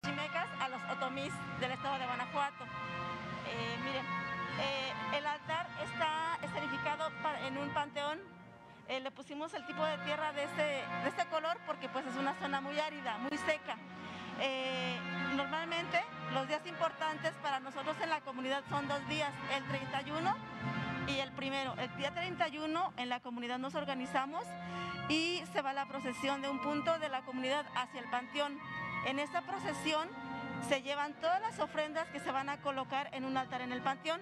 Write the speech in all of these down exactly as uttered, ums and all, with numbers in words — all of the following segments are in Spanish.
chimecas a los otomís del estado de Guanajuato. Eh, miren, eh, el altar está escenificado en un panteón. Eh, le pusimos el tipo de tierra de este, de este color porque pues es una zona muy árida, muy seca. Eh, normalmente los días importantes para nosotros en la comunidad son dos días, el treinta y uno y el primero. El día treinta y uno en la comunidad nos organizamos y se va la procesión de un punto de la comunidad hacia el panteón. En esta procesión se llevan todas las ofrendas que se van a colocar en un altar en el panteón.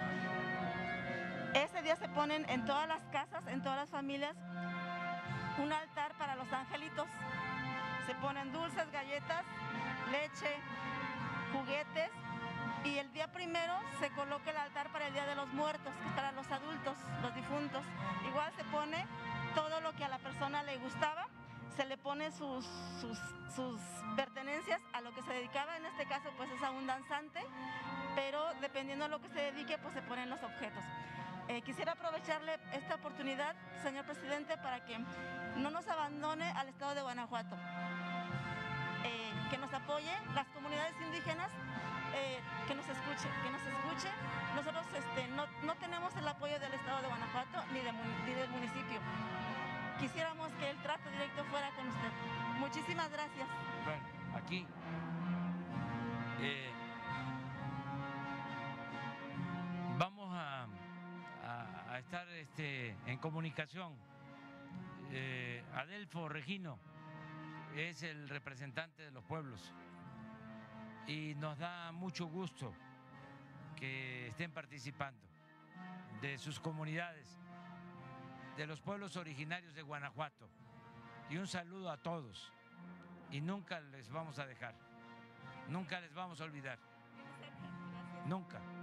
Ese día se ponen en todas las casas, en todas las familias, un altar para los angelitos. Se ponen dulces, galletas, leche, juguetes, y el día primero se coloca el altar para el Día de los Muertos, que es para los adultos, los difuntos. Igual se pone todo lo que a la persona le gustaba, se le pone sus, sus, sus pertenencias a lo que se dedicaba. En este caso pues es a un danzante, pero dependiendo a lo que se dedique pues se ponen los objetos. Eh, quisiera aprovecharle esta oportunidad, señor presidente, para que no nos abandone al estado de Guanajuato, eh, que nos apoye las comunidades indígenas, eh, que nos escuche, que nos escuche. Nosotros este, no, no tenemos el apoyo del estado de Guanajuato ni, de, ni del municipio. Quisiéramos que el trato directo fuera con usted. Muchísimas gracias. Bueno, aquí eh, vamos a, a, a estar este, en comunicación. Eh, Adelfo Regino es el representante de los pueblos y nos da mucho gusto que estén participando de sus comunidades, de los pueblos originarios de Guanajuato, y un saludo a todos, y nunca les vamos a dejar, nunca les vamos a olvidar, nunca.